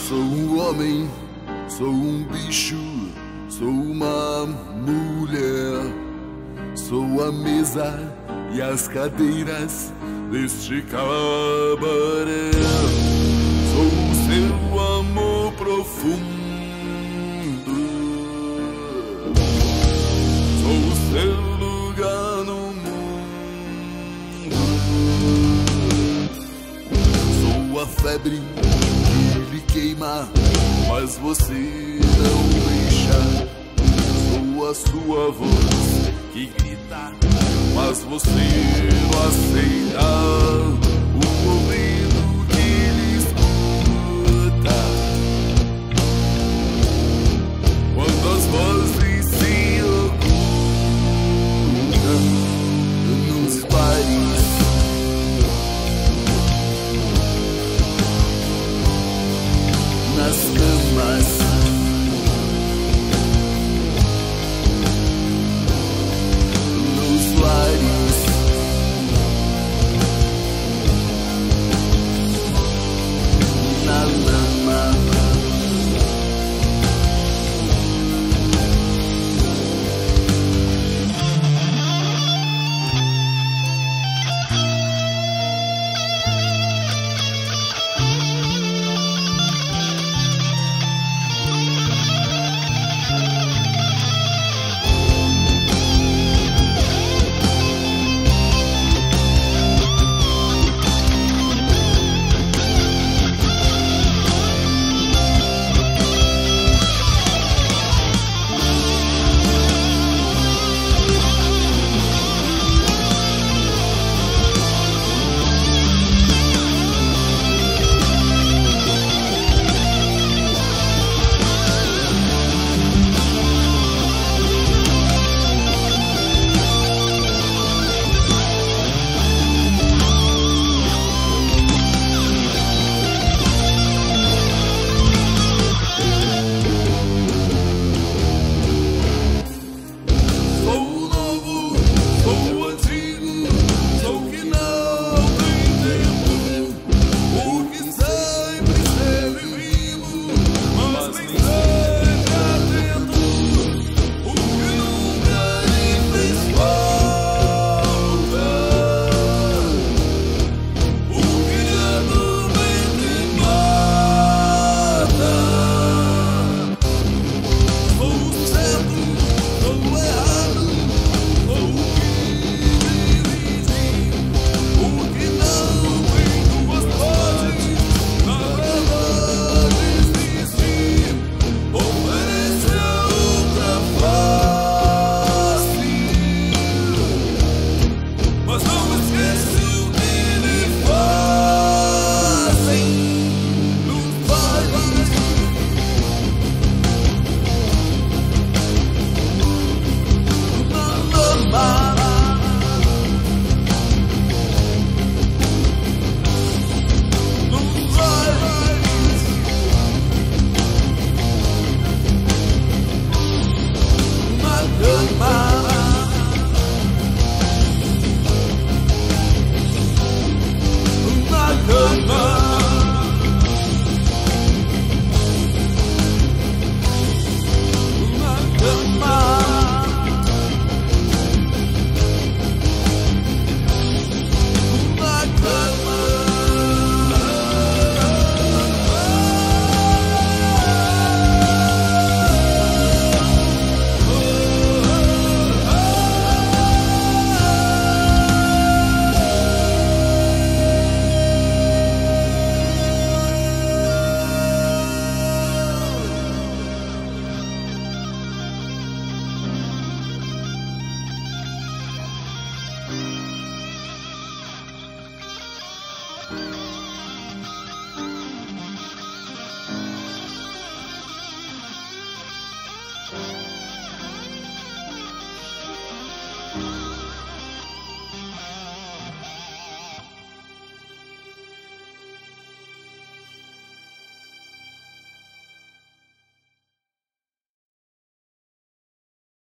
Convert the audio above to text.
Sou um homem, sou um bicho, sou uma mulher. Sou a mesa e as cadeiras deste cabaré. Sou o seu amor profundo. Sou o seu lugar no mundo. Sou a febre que lhe queima, mas você não deixa. Sou a sua voz que grita, mas você não aceita. O ouvido que lhe escuta quando as vozes se ocultam nos bares. Nas camas,